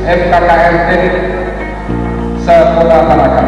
MKKM Teknik Sekolah Tarakan.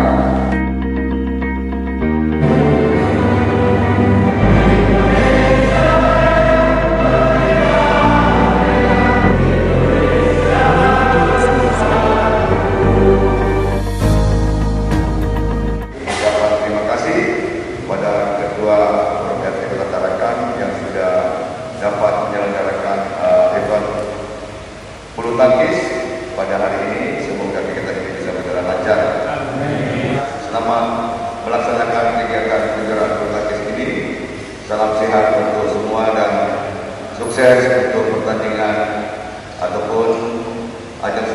Terima kasih kepada Ketua RT Kota Tarakan yang sudah dapat menyelenggarakan event bulu tangkis pada hari ini. Semoga kegiatan ini bisa berjalan lancar. Selama melaksanakan kegiatan kejuaraan bulu tangkis ini, salam sehat untuk semua dan sukses untuk pertandingan ataupun ajang